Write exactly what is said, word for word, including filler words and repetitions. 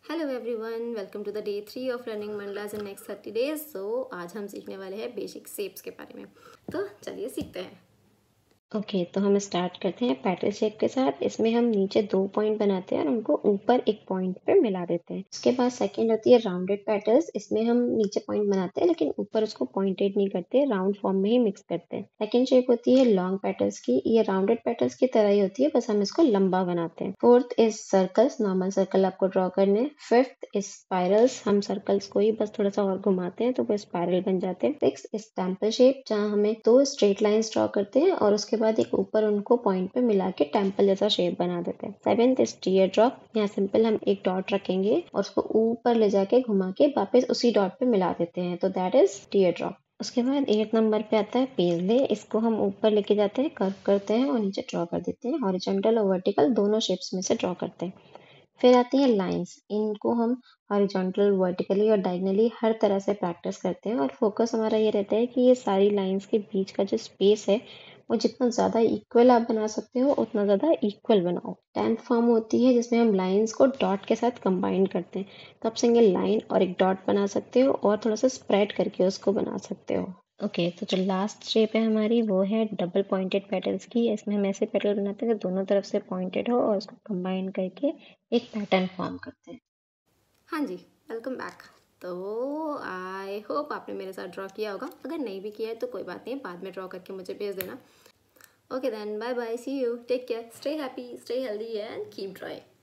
Hello everyone, welcome to the day three of learning mandalas in next thirty days. So आज हम सीखने वाले हैं बेसिक शेप्स के बारे में। तो चलिए सीखते हैं। ओके okay, तो हम स्टार्ट करते हैं पेटल शेप के साथ। इसमें हम नीचे दो पॉइंट बनाते हैं और उनको ऊपर एक पॉइंट पे मिला देते हैं। उसके बाद सेकंड होती है राउंडेड पेटल्स। इसमें हम नीचे पॉइंट बनाते हैं लेकिन ऊपर उसको पॉइंटेड नहीं करते, राउंड फॉर्म में ही मिक्स करते हैं। सेकंड शेप होती है लॉन्ग पेटल्स की। ये राउंडेड पेटल्स की तरह ही होती है, बस हम इसको लंबा बनाते हैं। Fourth is circles, normal circle आपको ड्रॉ करने। फिफ्थ इज स्पाइरल्स, हम सर्कल्स को ही बस थोड़ा सा और घुमाते हैं तो वो स्पाइरल बन जाते हैं। सिक्स इज टेम्पल शेप, जहाँ हमें दो स्ट्रेट लाइंस ड्रॉ करते हैं और उसके बाद एक ऊपर उनको पॉइंट पे मिला के टेम्पल जैसा शेप बना देते हैं। सेवेंथ इज टीयर ड्रॉप, यहाँ सिंपल हम एक डॉट रखेंगे और उसको ऊपर ले जाके घुमा के वापस उसी डॉट पे मिला देते हैं, तो दैट इज टीयर ड्रॉप। उसके बाद एट नंबर पे आता है पेजले। इसको हम ऊपर लेके जाते हैं, कर्व करते हैं और नीचे ड्रॉ कर देते हैं। हॉरिजॉन्टल और वर्टिकल दोनों शेप्स में से ड्रॉ करते हैं। फिर आती है लाइंस। इनको हम हॉरिजॉन्टल, वर्टिकली और डायगनली हर तरह से प्रैक्टिस करते हैं और फोकस हमारा ये रहता है कि ये सारी लाइंस के बीच का जो स्पेस है वो जितना ज़्यादा इक्वल आप बना सकते हो उतना ज़्यादा इक्वल बनाओ। टेंथ फॉर्म होती है जिसमें हम लाइंस को डॉट के साथ कंबाइन करते हैं, तो आप सिंगल लाइन और एक डॉट बना सकते हो और थोड़ा सा स्प्रेड करके उसको बना सकते हो। ओके okay, तो जो लास्ट शेप है हमारी वो है डबल पॉइंटेड पेटल्स की। इसमें हम ऐसे पेटल बनाते हैं जो दोनों तरफ से पॉइंटेड हो और उसको कंबाइन करके एक पैटर्न फॉर्म करते हैं। हाँ जी, वेलकम बैक। तो आई होप आपने मेरे साथ ड्रॉ किया होगा। अगर नहीं भी किया है तो कोई बात नहीं, बाद में ड्रॉ करके मुझे भेज देना। Okay then, bye bye, see you, take care, stay happy, stay healthy and keep drawing.